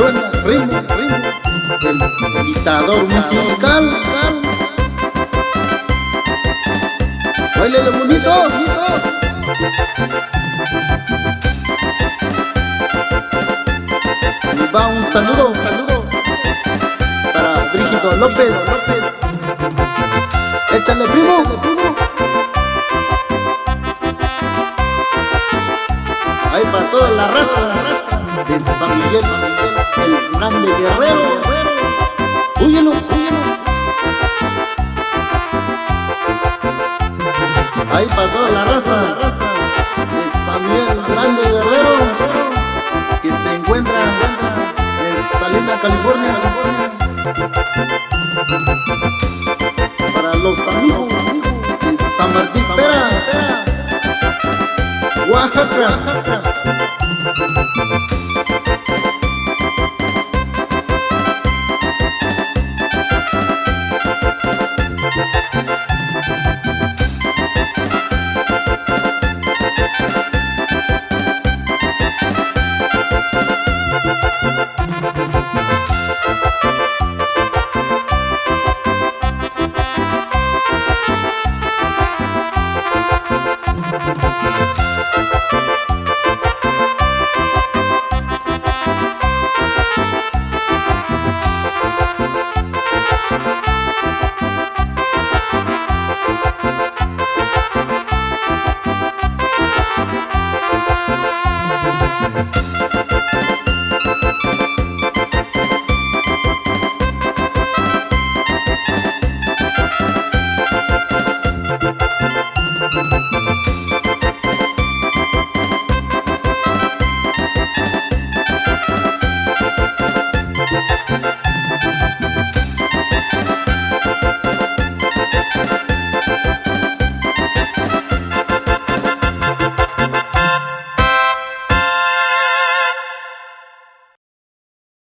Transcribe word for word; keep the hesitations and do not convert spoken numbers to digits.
suena, ritmo, ritmo, el dictador musical. Bailele bonito, bonito. Y va un saludo, un saludo para Brígido López. Échale, primo. Échale, primo. Ahí para toda la raza de San Miguel, el grande guerrero. Húyelo, húyelo. Ahí para toda la raza de San Miguel, el grande guerrero, que se encuentra en Salinas, California. Para los amigos de San Martín Pera, Oaxaca.